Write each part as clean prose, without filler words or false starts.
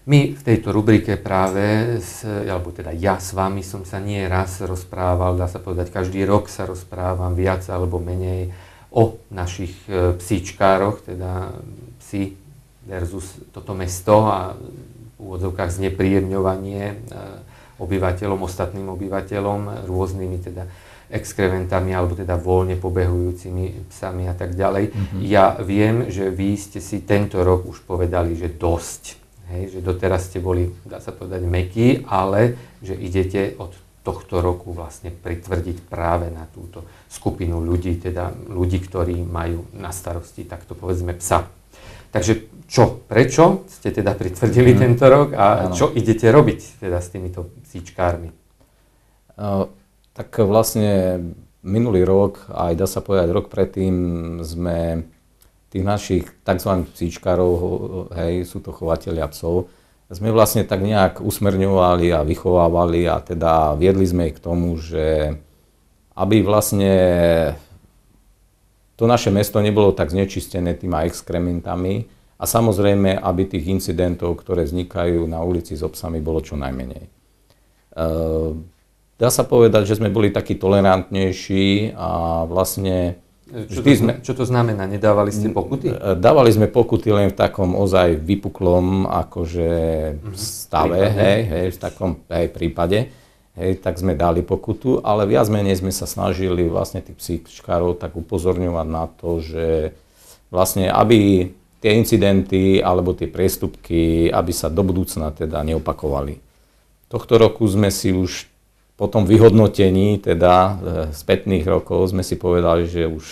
My v tejto rubrike práve, alebo teda ja s vami som sa nie raz rozprával, dá sa povedať, každý rok sa rozprávam viac alebo menej o našich psíčkároch, teda psi versus toto mesto a v úvodzovkách znepríjemňovanie obyvateľom, ostatným obyvateľom, rôznymi teda exkrementami alebo teda voľne pobehujúcimi psami a tak ďalej. Ja viem, že vy ste si tento rok už povedali, že dosť. Hej, že doteraz ste boli, dá sa povedať, mäkkí, ale že idete od tohto roku vlastne pritvrdiť práve na túto skupinu ľudí, teda ľudí, ktorí majú na starosti, takto povedzme, psa. Takže prečo ste teda pritvrdili tento rok a čo idete robiť teda s týmito psíčkármi? Tak vlastne minulý rok, aj dá sa povedať rok predtým, sme tých našich tzv. Psíčkarov, hej, sú to chovatelia psov, sme vlastne tak nejak usmerňovali a vychovávali a teda viedli sme ich k tomu, že aby vlastne to naše mesto nebolo tak znečistené tými exkrementami a samozrejme, aby tých incidentov, ktoré vznikajú na ulici s psami, bolo čo najmenej. Dá sa povedať, že sme boli takí tolerantnejší a vlastne Čo to znamená? Nedávali ste pokuty? Dávali sme pokuty len v takom ozaj vypuklom akože stave, v takom prípade. Hej, tak sme dali pokutu, ale viac menej sme sa snažili vlastne tých psíčkarov tak upozorňovať na to, že vlastne aby tie incidenty alebo tie priestupky, aby sa do budúcna teda neopakovali. Tohto roku sme si už po tom vyhodnotení, teda spätných rokov, sme si povedali, že už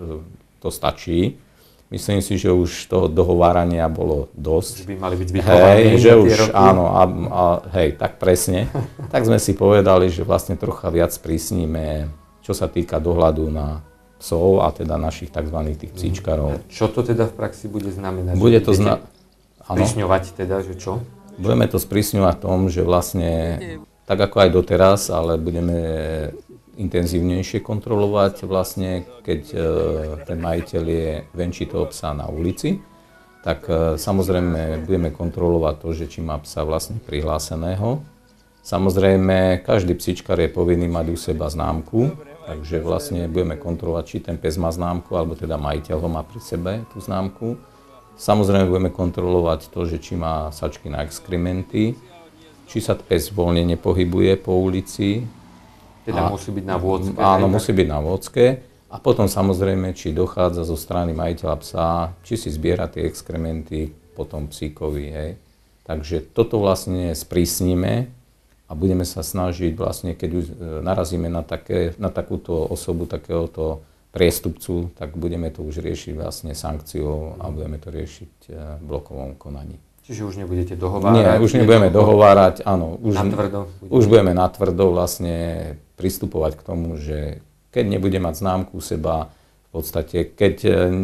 to stačí. Myslím si, že už toho dohovárania bolo dosť. Že by mali byť vychovaní. Že už roky. Áno, hej, tak presne. Tak sme si povedali, že vlastne trocha viac prísnime, čo sa týka dohľadu na psov a teda našich tzv. Tých psíčkarov. Čo to teda v praxi bude znamenať? Bude to sprísňovať teda, že čo? Budeme to sprísňovať tom, že vlastne tak ako aj doteraz, ale budeme intenzívnejšie kontrolovať vlastne, keď ten majiteľ je venčí toho psa na ulici, tak samozrejme budeme kontrolovať to, že či má psa vlastne prihláseného. Samozrejme, každý psíčkar je povinný mať u seba známku, takže vlastne budeme kontrolovať, či ten pes má známku, alebo teda majiteľ ho má pri sebe tú známku. Samozrejme budeme kontrolovať to, že či má sačky na exkrementy, či sa pes voľne nepohybuje po ulici. Teda musí byť na vôdzke. Áno, musí byť na vôdzke. A potom samozrejme, či dochádza zo strany majiteľa psa, či si zbiera tie exkrementy potom psíkovi. Hej. Takže toto vlastne sprísnime a budeme sa snažiť vlastne, keď už narazíme na takúto osobu, takéhoto priestupcu, tak budeme to už riešiť vlastne sankciou a budeme to riešiť v blokovom konaní. Čiže už nebudete dohovárať? Nie, už nebudeme dohovárať, áno. Natvrdo? Už budeme natvrdo vlastne pristupovať k tomu, že keď nebude mať známku seba, v podstate, keď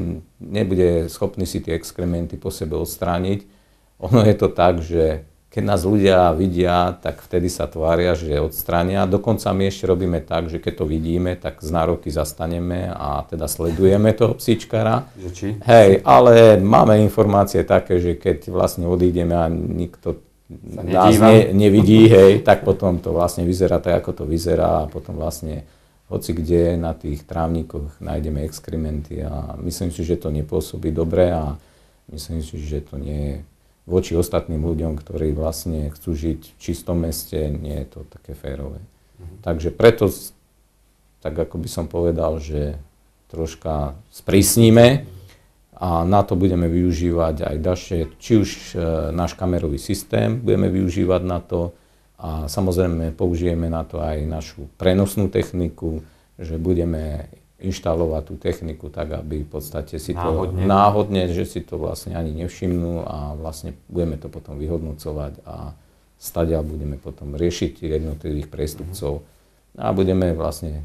nebude schopný si tie exkrementy po sebe odstrániť, ono je to tak, že keď nás ľudia vidia, tak vtedy sa tvária, že odstránia. Dokonca my ešte robíme tak, že keď to vidíme, tak z nároky zastaneme a teda sledujeme toho psíčkara. Že či? Hej, ale máme informácie také, že keď vlastne odídeme a nikto nás nevidí, hej, tak potom to vlastne vyzerá tak, ako to vyzerá a potom vlastne hoci kde na tých trávnikoch nájdeme exkrementy a myslím si, že to nepôsobí dobre a myslím si, že to nie je voči ostatným ľuďom, ktorí vlastne chcú žiť v čistom meste, nie je to také férové. Takže preto, tak ako by som povedal, že troška sprísnime a na to budeme využívať aj ďalšie, či už náš kamerový systém budeme využívať na to a samozrejme použijeme na to aj našu prenosnú techniku, že budeme inštalovať tú techniku tak, aby v podstate si to náhodne, že si to vlastne ani nevšimnú a vlastne budeme to potom vyhodnocovať a stadiaľ budeme potom riešiť jednotlivých priestupcov a budeme vlastne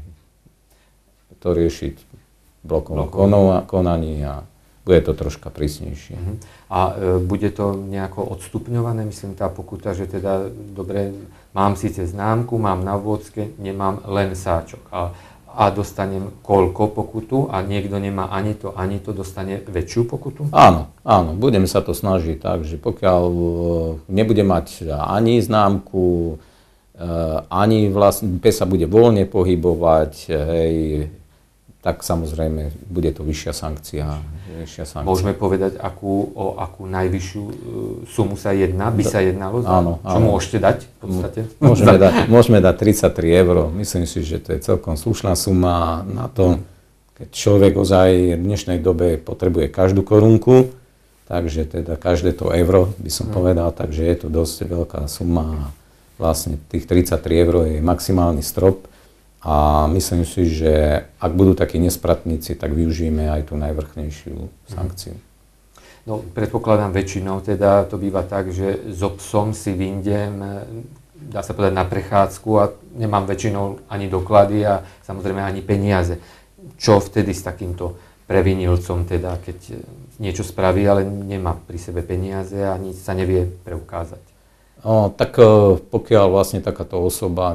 to riešiť blokom konaní a bude to troška prísnejšie. A bude to nejako odstupňované, myslím, tá pokuta, že teda dobre, mám síce známku, mám na vôdzke, nemám len sáčok. A a dostanem koľko pokutu a niekto nemá ani to, dostane väčšiu pokutu? Áno, budeme sa to snažiť tak, že pokiaľ nebude mať ani známku, ani vlastne pes sa bude voľne pohybovať, hej, tak samozrejme bude to vyššia sankcia. Môžeme povedať, o akú najvyššiu sumu sa by sa jednalo? Áno. Čo môžete dať v podstate? Môžeme dať 33 €. Myslím si, že to je celkom slušná suma na to, keď človek ozaj v dnešnej dobe potrebuje každú korunku, takže teda každé to euro by som povedal, takže je to dosť veľká suma. Vlastne tých 33 € je maximálny strop. A myslím si, že ak budú takí nespratníci, tak využijeme aj tú najvrchnejšiu sankciu. No, predpokladám väčšinou, teda to býva tak, že so psom si vyjdem, dá sa povedať, na prechádzku a nemám väčšinou ani doklady a samozrejme ani peniaze. Čo vtedy s takýmto previnilcom, teda, keď niečo spraví, ale nemá pri sebe peniaze a nič sa nevie preukázať? Tak pokiaľ vlastne takáto osoba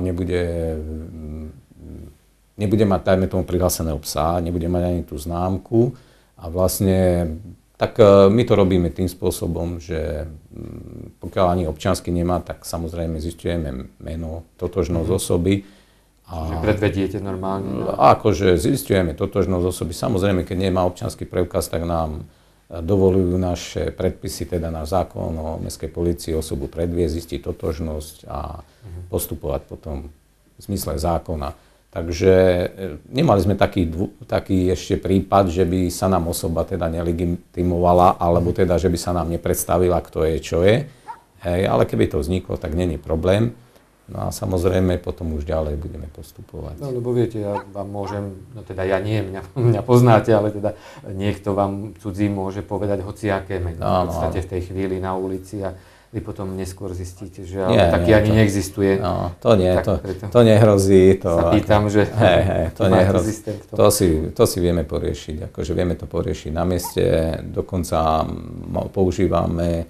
nebude mať, dajme tomu, prihláseného psa, nebude mať ani tú známku a vlastne, tak my to robíme tým spôsobom, že pokiaľ ani občiansky nemá, tak samozrejme zisťujeme meno, totožnosť osoby. Čiže predvediete normálne? Akože zisťujeme totožnosť osoby. Samozrejme, keď nemá občiansky preukaz, tak nám dovolujú naše predpisy, teda náš zákon o mestskej polícii osobu predviesť, zistiť totožnosť a postupovať potom v zmysle zákona. Takže nemali sme taký ešte prípad, že by sa nám osoba teda nelegitimovala, alebo teda, že by sa nám nepredstavila, kto je, čo je. Hej, ale keby to vzniklo, tak není problém. No a samozrejme potom už ďalej budeme postupovať. No lebo viete, ja vám môžem, no teda ja nie, mňa poznáte, ale teda niekto vám cudzí môže povedať hociaké meno. V podstate v tej chvíli na ulici a vy potom neskôr zistíte, že taký ani neexistuje. No, to nie, to nehrozí. Sa pýtam, že to nehrozí. To si vieme poriešiť, akože vieme to poriešiť na mieste, dokonca používame,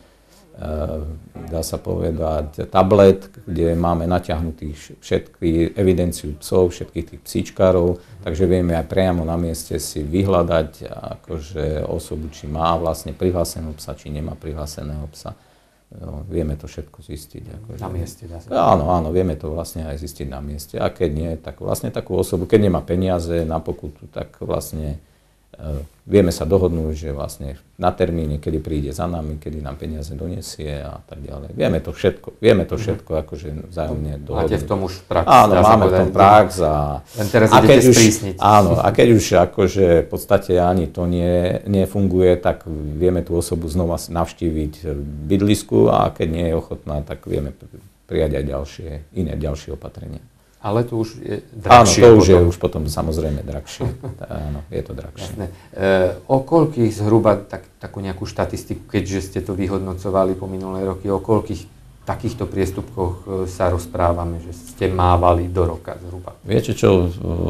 dá sa povedať, tablet, kde máme natiahnutých všetky evidenciu psov, všetkých tých psíčkarov, takže vieme aj priamo na mieste si vyhľadať akože osobu, či má vlastne prihláseného psa, či nemá prihláseného psa. No, vieme to všetko zistiť. Akože. Na mieste, dá sa. Áno, vieme to vlastne aj zistiť na mieste. A keď nie, tak vlastne takú osobu, keď nemá peniaze na pokutu, tak vlastne vieme sa dohodnúť, že vlastne na termíne, kedy príde za nami, kedy nám peniaze donesie a tak ďalej. Vieme to všetko akože vzájomne dohodnúť. Máte v tom už prax. Áno, máme v tom prax len teraz idete sprísniť. Áno, a keď už akože v podstate ani to nefunguje, tak vieme tú osobu znova navštíviť v bydlisku a keď nie je ochotná, tak vieme prijať aj ďalšie opatrenia. Ale to už je drahšie. Áno, to už je už potom samozrejme drahšie. Áno, je to drahšie. Jasné. O koľkých zhruba, takú nejakú štatistiku, keďže ste to vyhodnocovali po minulé roky, o koľkých takýchto priestupkoch sa rozprávame, že ste mávali do roka zhruba? Viete čo,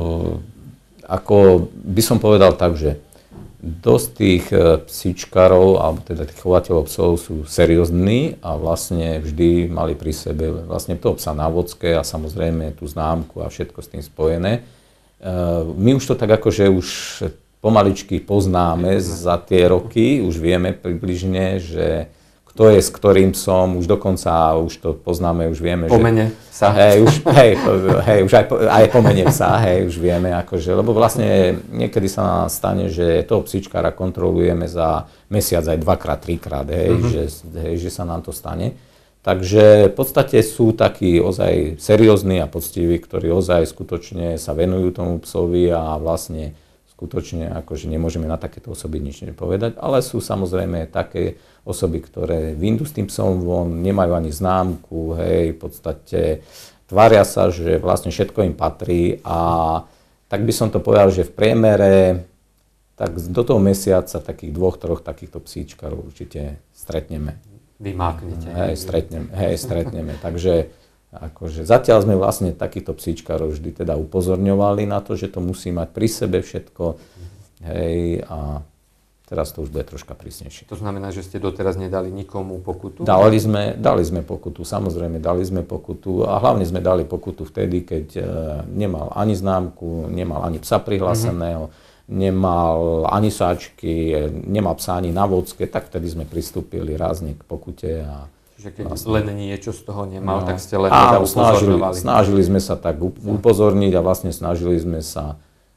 ako by som povedal tak, že dosť tých psíčkarov, alebo teda tých chovateľov psov sú seriózni a vlastne vždy mali pri sebe vlastne toho psa návodské a samozrejme tú známku a všetko s tým spojené. My už to tak akože už pomaličky poznáme za tie roky, už vieme približne, že kto je s ktorým psom, už dokonca už to poznáme, už vieme, že... Po mene psa. Už aj po mene psa, už vieme, akože, lebo vlastne niekedy sa nám stane, že toho psíčkára kontrolujeme za mesiac aj 2-krát, 3-krát, že sa nám to stane. Takže v podstate sú takí ozaj seriózni a poctiví, ktorí ozaj skutočne sa venujú tomu psovi a vlastne skutočne akože nemôžeme na takéto osoby nič nepovedať, ale sú samozrejme také osoby, ktoré vyjdú s tým psom von, nemajú ani známku, v podstate tvária sa, že vlastne všetko im patrí a tak by som to povedal, že v priemere tak do toho mesiaca takých 2-3 takýchto psíčkarov určite stretneme. Vymáknete. Stretneme, takže akože zatiaľ sme vlastne takýchto psíčkarov vždy teda upozorňovali na to, že to musí mať pri sebe všetko, a Teraz to už bude troška prísnejšie. To znamená, že ste doteraz nedali nikomu pokutu? Dali sme pokutu, samozrejme dali sme pokutu a hlavne sme dali pokutu vtedy, keď nemal ani známku, nemal ani psa prihláseného, nemal ani sáčky, nemal psa ani na vodske, tak vtedy sme pristúpili rázne k pokute. Čiže keď len niečo z toho nemal, tak ste len upozorňovali. Snažili sme sa tak upozorniť a vlastne snažili sme sa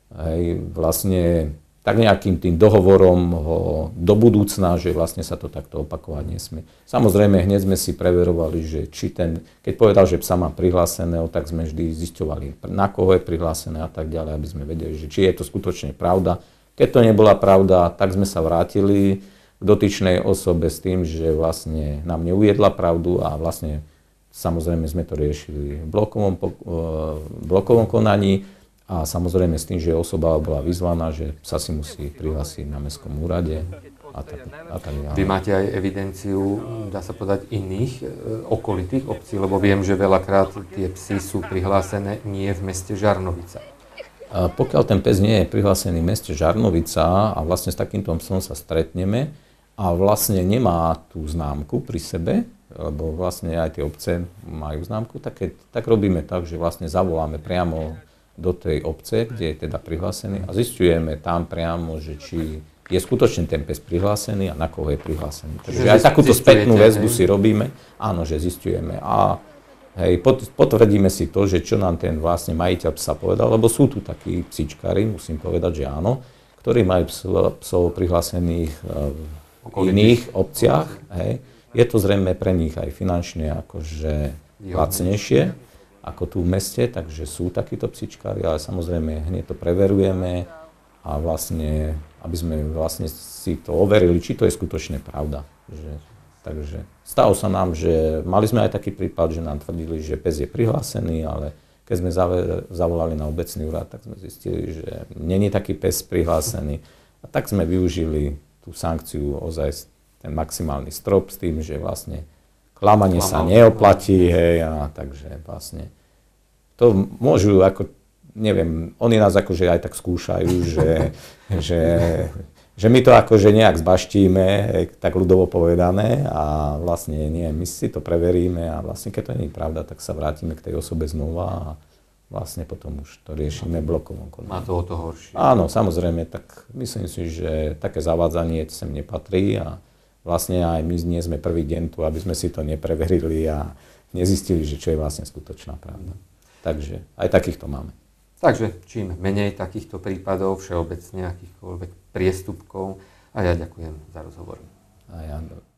vlastne tak nejakým tým dohovorom do budúcna, že vlastne sa to takto opakovať nesmie. Samozrejme, hneď sme si preverovali, že či keď povedal, že psa má prihláseného, tak sme vždy zisťovali, na koho je prihlásené a tak ďalej, aby sme vedeli, že či je to skutočne pravda. Keď to nebola pravda, tak sme sa vrátili k dotyčnej osobe s tým, že vlastne nám neuviedla pravdu a vlastne samozrejme sme to riešili v blokovom konaní. A samozrejme s tým, že osoba bola vyzvaná, že sa si musí prihlásiť na mestskom úrade a tak ďalej. Vy máte aj evidenciu, dá sa povedať, iných okolitých obcí, lebo viem, že veľakrát tie psy sú prihlásené nie v meste Žarnovica. Pokiaľ ten pes nie je prihlásený v meste Žarnovica a vlastne s takýmto psom sa stretneme a vlastne nemá tú známku pri sebe, lebo vlastne aj tie obce majú známku, tak robíme tak, že vlastne zavoláme priamo do tej obce, kde je teda prihlásený a zisťujeme tam priamo, že či je skutočne ten pes prihlásený a na koho je prihlásený. Takže aj takúto spätnú väzbu si robíme, áno, že zisťujeme a potvrdíme si to, že čo nám ten vlastne majiteľ psa povedal, lebo sú tu takí psíčkári, musím povedať, že áno, ktorí majú psov prihlásených v iných obciach. Je to zrejme pre nich aj finančne akože lacnejšie ako tu v meste, takže sú takíto psíčkári, ale samozrejme hneď to preverujeme a vlastne, aby sme vlastne si to overili, či to je skutočne pravda. Takže stalo sa nám, že mali sme aj taký prípad, že nám tvrdili, že pes je prihlásený, ale keď sme zavolali na obecný úrad, tak sme zistili, že není taký pes prihlásený. A tak sme využili tú sankciu ozaj ten maximálny strop s tým, že vlastne klamanie sa neoplatí, a takže vlastne to môžu ako, neviem, oni nás akože aj tak skúšajú, že my to akože nejak zbaštíme, tak ľudovo povedané a vlastne nie, my si to preveríme a vlastne keď to nie je pravda, tak sa vrátime k tej osobe znova a vlastne potom už to riešime blokovom konaní. Má to o to horšie. Áno, samozrejme, tak myslím si, že také zavádzanie sem nepatrí a vlastne aj my nie sme prvý deň tu, aby sme si to nepreverili a nezistili, že čo je vlastne skutočná pravda. Takže aj takýchto máme. Takže čím menej takýchto prípadov, všeobecne akýchkoľvek priestupkov. A ja ďakujem za rozhovor. A ja